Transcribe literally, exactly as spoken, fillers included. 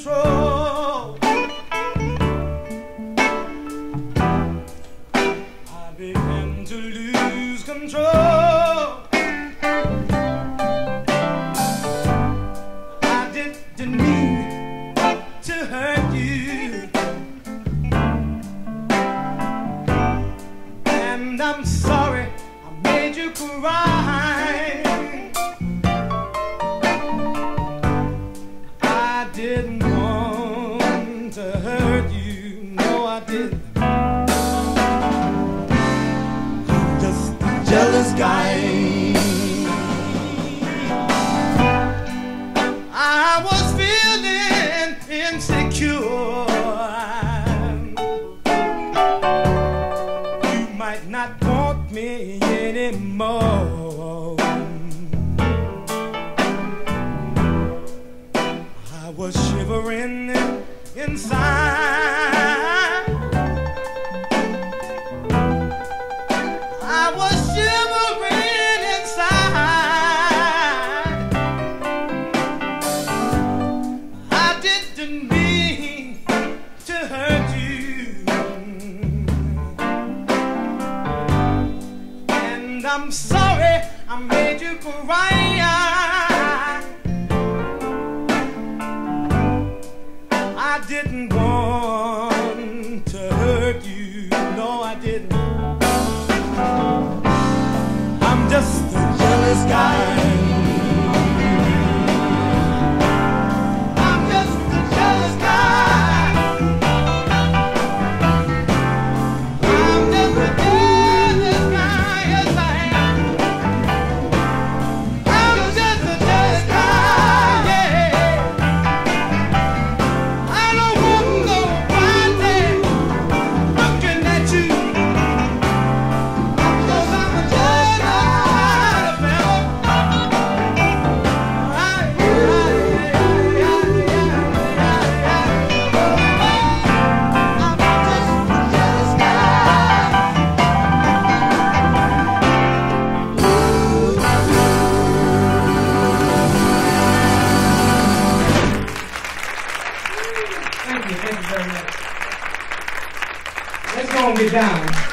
control. I began to lose control. I didn't mean to hurt you, and I'm sorry I made you cry. I didn't want to hurt you, no I didn't. I'm just a jealous guy. I was feeling insecure. You might not want me anymore. I was shivering inside. I was shivering inside. I didn't mean to hurt you, and I'm sorry I made you cry. I didn't want to hurt you, no I didn't. I'm just a jealous guy. I'm just a jealous guy. I'm just a jealous guy, yes I am. I'm just a jealous guy, yeah. Thank you, thank you very much. Let's go and get down.